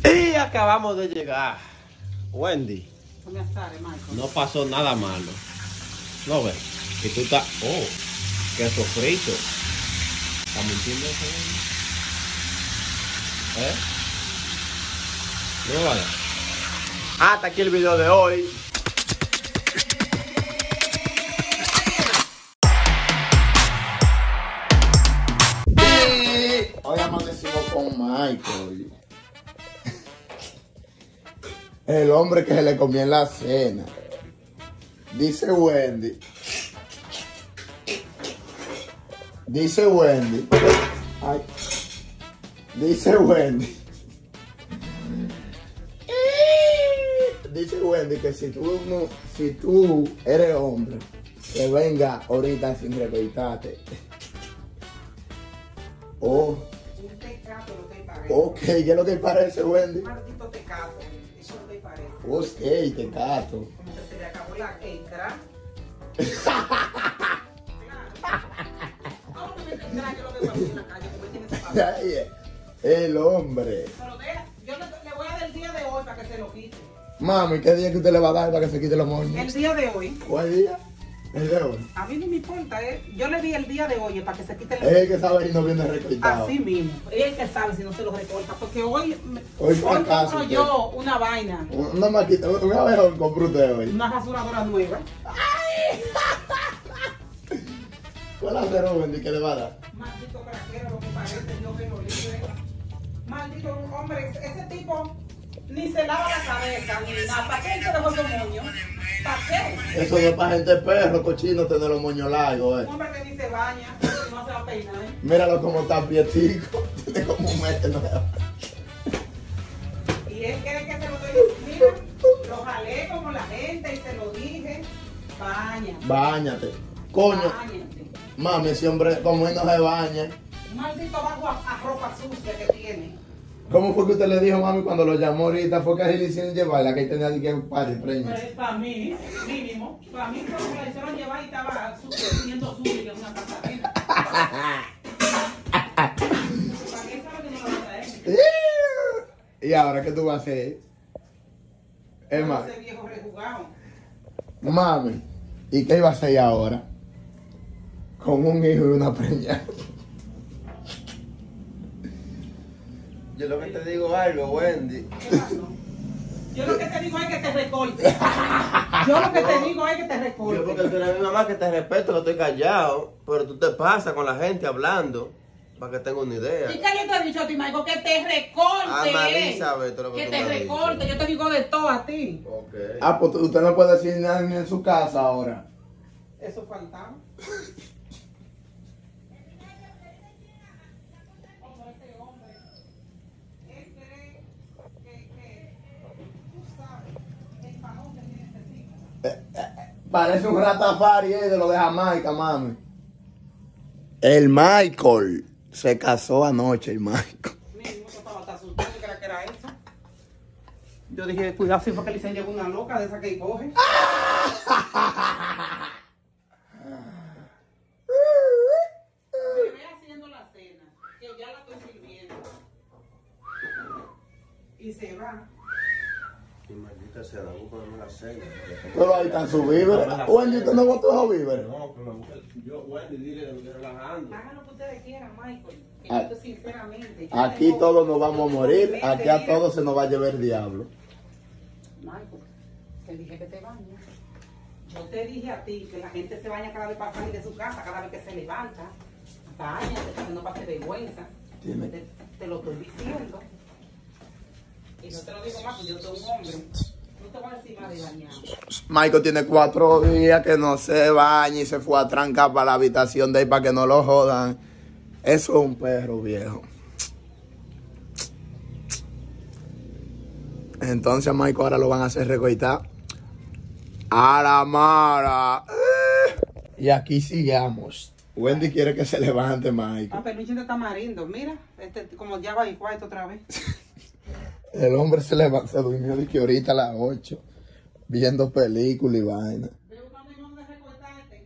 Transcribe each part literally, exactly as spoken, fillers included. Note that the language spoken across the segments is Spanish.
Y acabamos de llegar. Wendy, Azares, no pasó nada malo. ¿No ves? Que tú estás... Oh, queso frito. ¿Estás mintiendo eso? ¿Eh? No vaya. Hasta aquí el video de hoy. Sí. Hoy amanecimos con Michael, el hombre que se le comió en la cena. Dice Wendy. Dice Wendy. Ay. Dice Wendy. Dice Wendy que si tú no, si tú eres hombre, que venga ahorita sin repeitarte. Oh. Un tecato lo que parece. Ok, ¿qué es lo que parece, Wendy? Un maldito tecato. Eso es lo que parece. Ok, te cato. Como que se le acabó la quetra. ¿Cómo que me tendrá que lo que pasó en la calle? Como tiene ese papel. Ay, el hombre. Pero vea, yo le, le voy a dar el día de hoy para que se lo quite. Mami, ¿qué día que usted le va a dar para que se quite los moños? El día de hoy. ¿Cuál día? El de hoy. A mí no me importa, ¿eh? Yo le di el día de hoy para que se quite Es el... el que sabe y no viene recortado. Así mismo. Es el que sabe si no se lo recorta. Porque hoy, Hoy hoy fracaso, compro usted. yo una vaina. Una maquita, una vez compró usted hoy. Una rasuradora nueva. ¿Cuál hacer Wendy que le va a dar? Maldito craquero, lo que parece, yo que lo libre. Maldito hombre, ese tipo ni se lava la cabeza, ni nada. ¿Para qué él se dejó esos moños? ¿Para qué? Eso no es para gente perro, cochino, tener los moños largos, eh. Un hombre que ni se baña, no se va a peinar, ¿eh? Míralo como está pietico. Tiene como un mes, ¿no? Y él cree que se lo doy. Mira, lo jalé como la gente y se lo dije. Baña. Báñate. Coño, Báñate. mami, ese hombre como él no se baña. Un maldito bajo a, a ropa sucia que tiene. ¿Cómo fue que usted le dijo, mami, cuando lo llamó ahorita? Fue que así le hicieron llevarla, que ahí tenía que par de Pero preñas. es para mí, mínimo. Para mí, cuando la hicieron llevar y estaba siendo suya en una casa ajena. ¿Para qué sabe que no lo va a traer? ¿Y ahora qué tú vas a hacer? Es más, Ese viejo rejugado. mami, ¿y qué iba a hacer ahora? Con un hijo y una preña. Yo lo que te digo algo, Wendy. ¿Qué pasó? Yo lo que te digo es que te recorte. Yo lo que te digo es que te Yo porque recorte. tú eres mi mamá que te respeto, que estoy callado. Pero tú te pasas con la gente hablando. Para que tenga una idea. ¿Y qué yo te he dicho a ti, Michael? Que te recorte. Ana Elizabeth, lo que Que tú te me has recorte. dicho. Yo te digo de todo a ti. Ok. Ah, pues usted no puede decir nada ni en su casa ahora. Eso faltaba. Él cree que, que tú sabes el pagón que tiene este tipo. Parece un ratafari eh, de lo de Jamaica, mami. El Michael se casó anoche, el Michael. Mínimo, yo estaba tan asustado que era que era eso. Yo dije, cuidado si fue que le se llevó una loca de esa que coge. Me ve haciendo la cena, que ya la estoy sirviendo. Y se va. Mi maldita sea, la busco no me la cena. Pero ahí están sus víveres. Wendy, ¿usted no botó esos víveres? No, que me busque. Yo, Wendy, dile que me estoy relajando. Hagan lo que ustedes quieran, Michael. Que Ah, yo estoy sinceramente. yo Aquí tengo- todos nos vamos a morir. Mente, Aquí a mira. todos se nos va a llevar el diablo. Michael, te dije que te bañes. Yo te dije a ti que la gente se baña cada vez para salir de su casa, cada vez que se levanta. Báñate, para que no pase vergüenza. Tiene- Te, te lo estoy diciendo. Y no te lo digo más, porque yo soy un hombre. No te voy a decir más de bañar. Michael tiene cuatro días que no se baña y se fue a trancar para la habitación de ahí para que no lo jodan. Eso es un perro viejo. Entonces a Michael ahora lo van a hacer recoitar a la mara. Eh. Y aquí sigamos. Wendy quiere que se levante, Michael. Ah, peluche de tamarindo, mira, este, como ya va a ir cuarto otra vez. El hombre se levantó, se durmió de que ahorita a las ocho, viendo películas y vaina. Veo cuando hay de recortarte.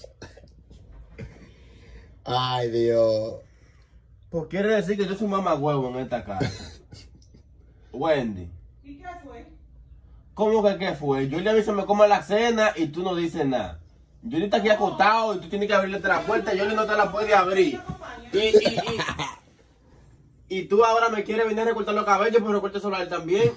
Ay, Dios. Pues quiere decir que yo soy un mamagüevo en esta casa. Wendy. ¿Y qué fue? ¿Cómo que qué fue? Yo le aviso, me come la cena y tú no dices nada. Yo está aquí acostado y tú tienes que abrirle la puerta y yo no te la puede abrir. Y, y, y, y tú ahora me quieres venir a recortar los cabellos, pero recorte solo a él también.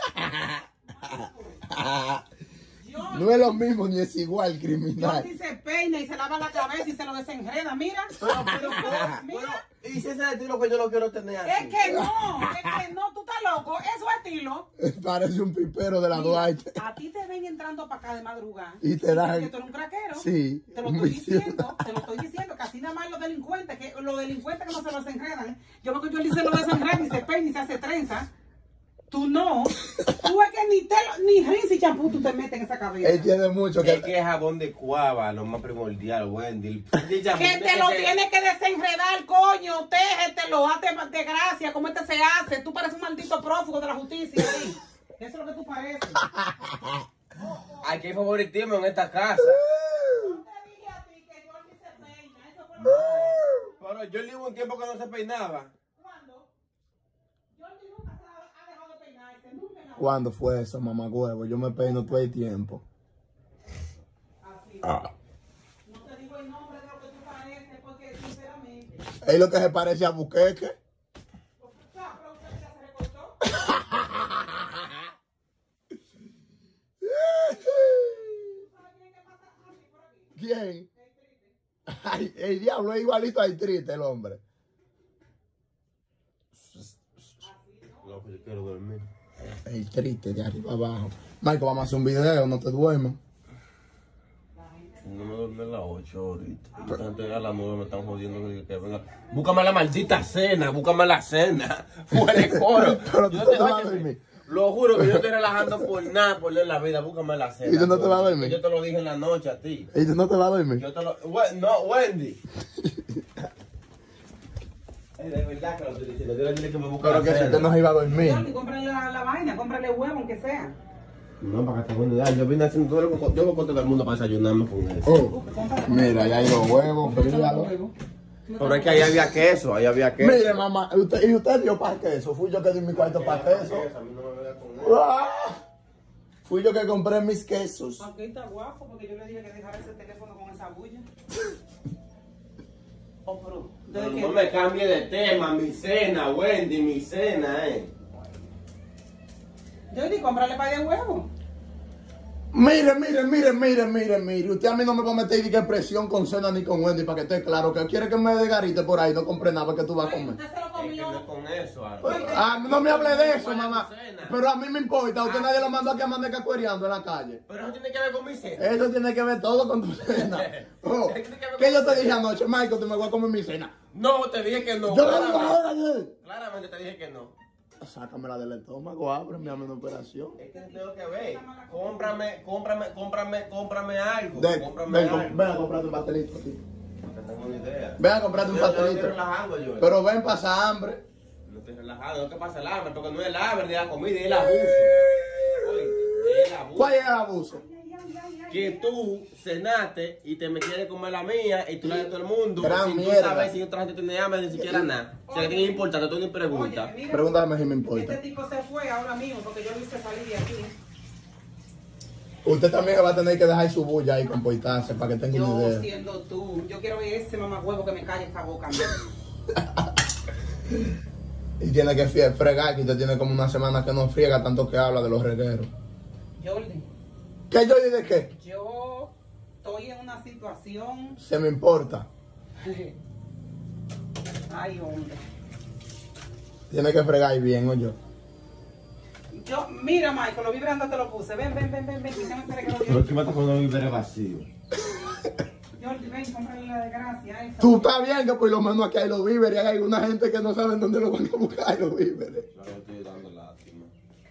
No es lo mismo ni es igual, criminal. Jordi se peina y se lava la cabeza y se lo desenreda, mira. Pero, pero, pero, Mira. pero, y si ese es el estilo que yo lo quiero tener así. Es que no, es que no, tú estás loco, es su estilo. Parece un pipero de la Mira, Duarte. a ti te ven entrando para acá de madrugada. Y te dan- Que tú eres un craquero. Sí, Te lo un estoy vicio. diciendo, te lo estoy diciendo, que así nada más los delincuentes, que los delincuentes que no se lo desenredan. ¿eh? Yo veo que yo le hice lo desenredan y se peina y se hace trenza. Tú no. Tú es que ni te lo- ni rinse y champú tú te metes en esa cabeza. Él tiene mucho que... Es que es jabón de cuava, lo más primordial, Wendy. Que te lo tienes que desenredar, coño, téjetelo, hazte de gracia, como este se hace. Tú pareces un maldito prófugo de la justicia. ¿sí? Eso es lo que tú pareces. Hay que favoritismo en esta casa. No te dije a ti que Jordi se peina, eso fue lo que... Pero yo le hubo un tiempo que no se peinaba. ¿Cuándo? Jordi nunca se ha ha dejado de peinarse, nunca en la vida. ¿Cuándo fue eso, mamá huevo? Yo me peino todo el tiempo. Así. Ah. No te digo el nombre de lo que tú pareces, porque sinceramente... Es lo que se parece a Buqueque. ¿Sabes? Pero usted ya se recortó. ¿Sabes quién que pasa así por aquí? ¿Quién? Ay, el diablo es igualito al triste, el hombre. No, yo quiero dormir. El triste de arriba abajo. Michael, vamos a hacer un video, no te duermas. No me duerme a las ocho ahorita. Esta gente a las nueve me están jodiendo que, que venga. Búscame la maldita cena, búscame la cena. Fuera de coro. Pero tú Yo no te vas a óyeme, dormir. Lo juro que yo estoy relajando por nada, por en la vida. Búscame la cena. ¿Y tú no te vas a dormir? Yo te lo dije en la noche a ti. ¿Y tú no te vas a dormir? Yo te lo. We- No, Wendy. Es de verdad que lo estoy diciendo. Yo le dije que me busque Pero la que si cena. usted no se iba a dormir. Jordi, cómprale la, la vaina, cómprale huevo, aunque sea. No, para que te buena idea. Yo vine haciendo todo lo que yo voy con todo el mundo para desayunarme con eso. Oh, mira, ya hay los huevos, fríalo. Pero es que ahí había queso, ahí había queso. Mire, mamá, usted, ¿y usted dio para queso? Fui yo que di mi cuarto para queso. A mí no me venga con eso. ¡Ah! Fui yo que compré mis quesos. Aquí está guapo, porque yo le dije que dejara ese teléfono con esa bulla. Oh, pero, Pero desde no que- me cambie de tema, mi cena, Wendy, mi cena, eh. Jordi, cómprale pay de huevo. Mire, mire, mire, mire, mire, mire. Usted a mí no me va a meter ni que presión con cena ni con Wendy para que esté claro. Que quiere que me dé garite por ahí, no compre nada porque tú vas a Ay, comer. usted se lo Es que no es comió. con eso, Álvaro. Ah, no me hable de eso, ¿Cuál es tu mamá. cena? Pero a mí me importa. Usted nadie lo mandó aquí a mandar cacuereando en la calle. Pero eso tiene que ver con mi cena. Eso tiene que ver todo con tu cena. Oh, ¿qué yo te dije anoche, Michael? Te me voy a comer mi cena. No, te dije que no. Yo le digo Claramente, ahora, ¿qué? claramente te dije que no. Sácamela del estómago, ábreme, hazme una operación. Es que tengo que ver. Cómprame, cómprame, cómprame, cómprame algo. Ven, Cómprame ven, algo. ven a comprarte un pastelito aquí. No tengo ni idea. Ven a comprarte un Yo- yo no estoy pastelito. relajando, yo. Pero ven, pasa hambre. No estoy relajado, no te pasa el hambre, porque no es el hambre ni la comida, es el abuso. Oye, es el abuso. ¿Cuál es el abuso? Que tú cenaste y te metiste a comer la mía y tú la de todo el mundo Gran sin tú mierda. saber si otra gente tiene hambre ni siquiera nada. O sea, que tiene importante, tú ni preguntas. Oye, mira, Pregúntame si me este importa. tipo se fue ahora mismo porque yo lo hice salir de aquí. Usted también va a tener que dejar su bulla ahí comportarse para que tenga una Yo idea. siendo tú, yo quiero ver ese mamahuevo que me calle esta boca. Y tiene que fie- fregar, que usted tiene como una semana que no friega tanto que habla de los regueros. Jordi, ¿Qué yo de qué? yo estoy en una situación. Se me importa. Ay, hombre. Tiene que fregar bien, o yo. Yo, mira, Michael, los vibrantes te lo puse. Ven, ven, ven, ven, ven. Que se me espere que lo Pero vio. es que me está poniendo mi víveres vacío. Jordi, ven, cómprale la desgracia esa. Tú estás bien que por lo menos aquí hay los víveres. Hay alguna gente que no saben dónde lo van a buscar los víveres. No, yo estoy dando lástima.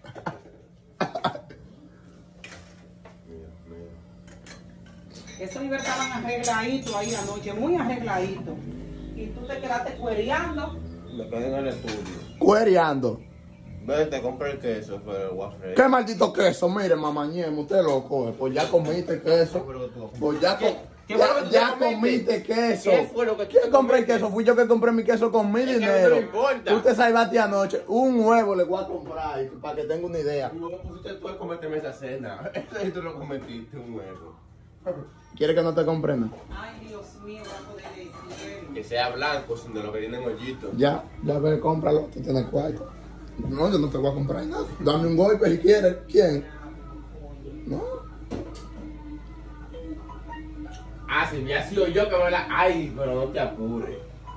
Mira, mira. Esos vibrantes estaban arregladitos ahí anoche, muy arregladitos. Y tú te quedaste cuereando. Me quedé en el estudio. Cuereando. Vete, compra el queso, pero el waffle. ¿Qué maldito queso? Mire, mamañemo, usted lo coge. Pues ya comiste queso. Pues ya ¿Qué, co- ¿Qué fue lo que Ya, tú ya te comiste queso. ¿Qué fue lo que tú ¿Quién te compró el comiste? queso? Fui yo que compré mi queso con mi Es que dinero. no me importa. Tú te salvaste anoche. Un huevo le voy a comprar para que tenga una idea. No pusiste tú a cometerme esa cena. Eso sí tú lo cometiste, un huevo. ¿Quieres que no te compre nada? Ay, Dios mío, bajo de cielo. Que sea blanco, sin de lo que tienen hoyitos. Ya, ya ve, cómpralo. Tú tienes cuarto. No, yo no te voy a comprar nada. Dame un golpe si quieres. ¿Quién? No. Ah, si me ha sido yo que me la... Ay, pero no te apures.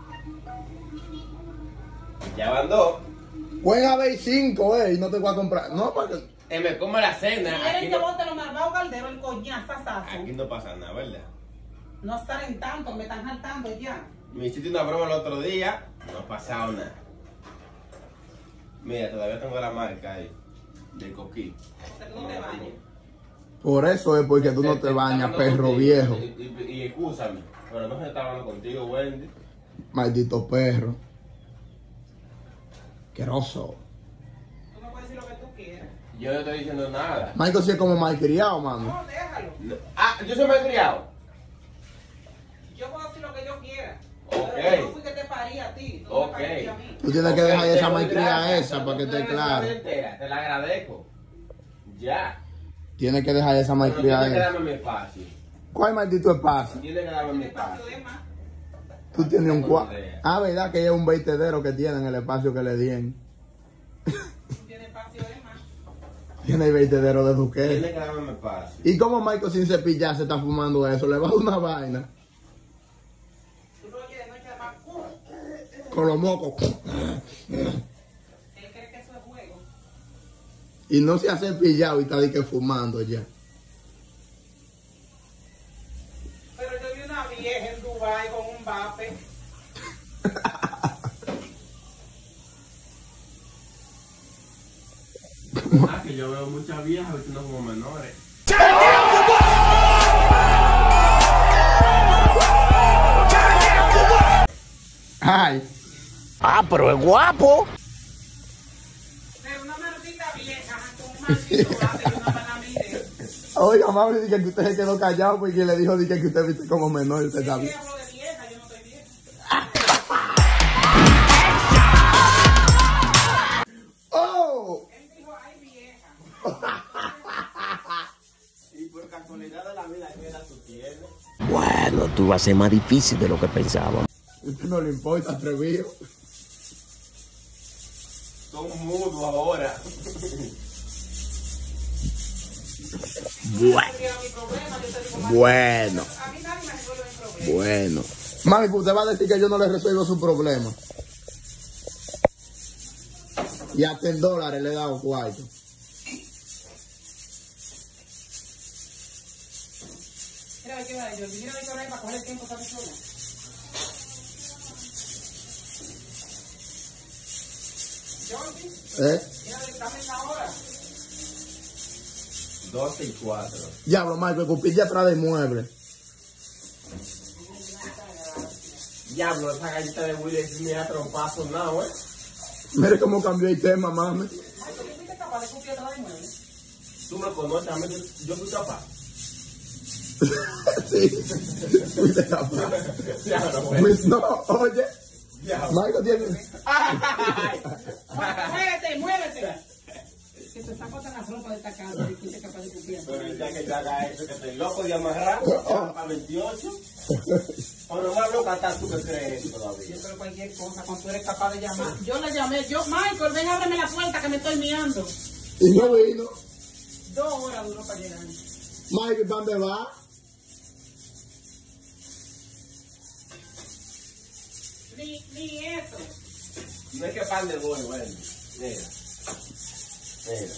Ya van dos. Pueden haber cinco, eh, y no te voy a comprar. No, porque... Eh, me como la cena. Aquí Quieren que no, bote los malvados calderos, el coñazazazo. aquí no pasa nada, ¿verdad? No estar tanto, me están saltando ya. Me hiciste una broma el otro día, no ha pasado nada. Mira, todavía tengo la marca ahí, del coquí. Pero no te bañes. Por eso es porque tú no te bañas, perro viejo. Y, y, y excúsame, pero no se está hablando contigo, Wendy. Maldito perro. Queroso. Tú me puedes decir lo que tú quieras. Yo no estoy diciendo nada. Michael sí es como malcriado, mano. No, déjalo. No- Ah, yo soy malcriado. Yo puedo decir lo que yo quiera. Ok. Pero yo fui que te parí a ti. Tú no Ok. me pariste a mí. Tú tienes que Ok, dejar te esa doy malcria gracias, esa pero para que no te esté la claro. entera, te la agradezco. Ya. Tienes que dejar esa Pero malcria tienes que esa. darme mi espacio. ¿Cuál maldito espacio? Tienes que darme mi El espacio espacio. de más. Tú tienes un tengo cuarto. ni idea. Ah, verdad que es un vertedero que tiene en el espacio que le dieron. Tú tienes espacio de más. Tiene el vertedero de Tienes Duque. que darme mi espacio. ¿Y cómo Michael sin cepillar se está fumando eso? Le va a dar una vaina. Tú lo oyes de noche de más. Uh, Con los mocos. Él cree que eso es juego. Y no se ha cepillado y está de que fumando ya. Pero yo vi una vieja en Dubái con un vape. Ah, que yo veo muchas viejas vestiendo como menores. Ay. Ah, pero es guapo. Pero una maldita vieja con un maldito vape y una panamide. Oiga, mami, dije que usted se quedó callado porque le dijo dije, que usted viste como menor y usted Yo sabe. hablo de vieja, yo no soy vieja. ¡Oh! Él dijo, ay vieja. Y por casualidad de la vida, ¿qué edad tú tienes? Bueno, tú vas a ser más difícil de lo que pensaba. A usted no le importa, atrevido. Son mudos ahora. Bueno, Mira, mi problema, yo te digo, mami, Bueno, a mí nadie me resuelve mi problema. bueno. Mami, pues usted va a decir que yo no le resuelvo su problema. Y hasta en dólares le he dado cuarto. Mira, ve que va, yo mira, ve que va para coger el tiempo para sola. Jordi, ¿Eh? mira, ve, dame la hora. doce y cuatro. Diablo, Michael, cupilla atrás del mueble. Diablo, esa galleta de Willy Smith me ha trompazo now, eh. Mire cómo cambió el tema, mami. Ay, ¿tú fuiste capaz de copiar atrás de mueble? Tú me conoces, a mí, yo, yo fui capaz. Sí. Fuiste capaz. Diablo, güey. Pues no, oye. Diablo. Michael tiene. Ay. Muévete, muévete. Que te saco hasta las ropas de esta casa y fuiste capaz de copiar. Pero ya que yo haga eso, que estoy loco de amarrar, para veintiocho. O no más loca estás tú que crees eso todavía. Pero cualquier cosa, cuando tú eres capaz de llamar. Yo le llamé, yo, Michael, ven, ábreme la puerta que me estoy miando. Y no vino. Dos horas duró para llegar. Michael, ¿para dónde va? Ni, ni eso. No es que pan de bono, bueno. Mira. Mira.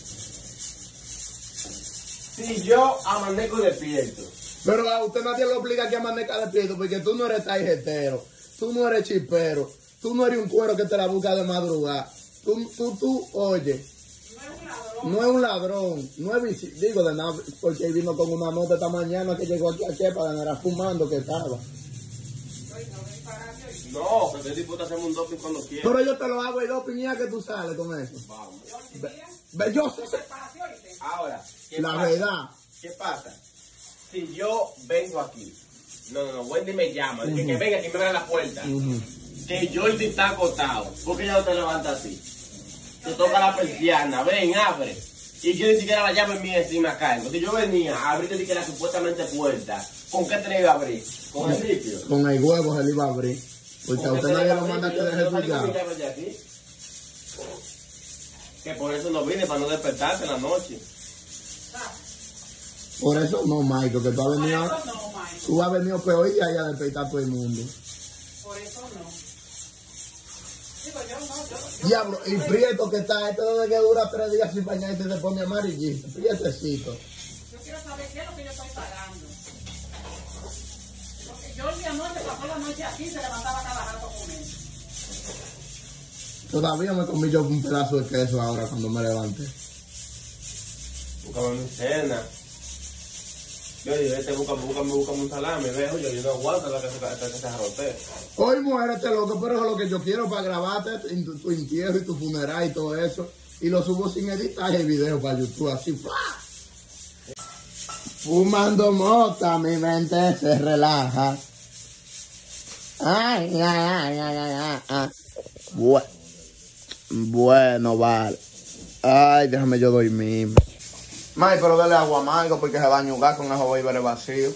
Si yo amanezco despierto. Pero a usted nadie lo obliga a que amanezca despierto porque tú no eres tarjetero, tú no eres chipero, tú no eres un cuero que te la busca de madrugada. Tú, tú, tú, oye, no es un ladrón, no es vici- digo de nada, porque él vino con una nota esta mañana que llegó aquí a Chepa, era fumando que estaba. No, que estoy dispuesto a hacerme un doping cuando quiera. Pero yo te lo hago y dos piñas que tú sales con eso. Vamos. Ve, ve, yo sí sé Ahora, ¿qué la pasa? verdad. ¿Qué pasa? Si yo vengo aquí No, no, no, Wendy me llama. Dice uh-huh. que venga, que me abra la puerta. Uh-huh. Que Jordi está acostado. ¿Por qué ella no te levanta así? Te toca la persiana, ven, abre. Y yo ni siquiera la llave mía encima acá. Entonces yo venía a abrirte ni que la supuestamente puerta. ¿Con qué te la iba a abrir? ¿Con el ripio? Con el huevo se le iba a abrir. Porque a usted nadie lo manda que deje su llave. Que por eso no vine, para no despertarte en la noche. Por eso no, Michael, que tú has venido, no, Michael. Tú has venido peor y allá a despertar a todo el mundo. Por eso no. Digo, yo no, yo, yo Diablo, y Prieto que está, esto de que dura tres días sin bañarse y se pone amarillito. Prietecito. Yo quiero saber qué es lo que yo estoy pagando. Porque yo el día noche pasó la noche aquí y se levantaba cada rato a comer. Todavía me comí yo un pedazo de queso ahora cuando me levante. Búscame mi cena. Yo dije, vete, búscame, búscame, búscame un salame, viejo. Yo, yo no aguanto la que se, que se arrote. Hoy muérete, loco, pero eso es lo que yo quiero para grabarte en tu, tu entierro y tu funeral y todo eso. Y lo subo sin editar el video para YouTube, así. ¡Fua! Fumando mota, mi mente se relaja. Ay, ay, ay, ay, ay, ay. Bueno, bueno, vale. Ay, déjame yo dormirme. May, pero dale agua amargo porque se va a ñugar con esos víveres vacíos.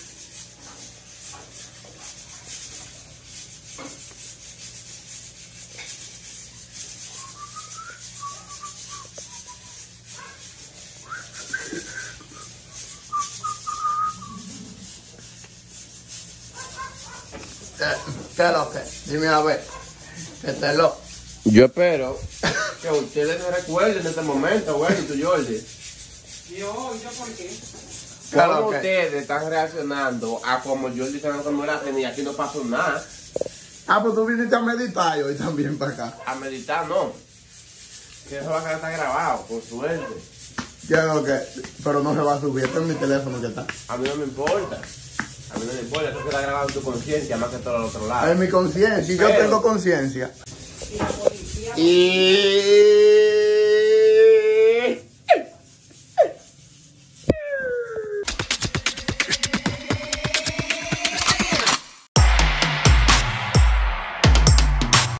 ¿Qué es lo que? Dime a ver. ¿Qué te lo? Yo espero que ustedes se recuerden en este momento, bueno, tú, Jordi. Yo, ¿yo por qué? ¿Cómo ustedes están reaccionando a como Jordi se no la tenía? Aquí no pasó nada. Ah, pues tú viniste a meditar hoy también para acá. A meditar no. Que eso va a quedar está grabado, por suerte. ¿Qué es lo que? Pero no se va a subir, este es mi teléfono que está. A mí no me importa. A mí no me importa, eso queda grabado en tu conciencia más que todo al otro lado. En mi conciencia, yo tengo conciencia. Y la policía. Y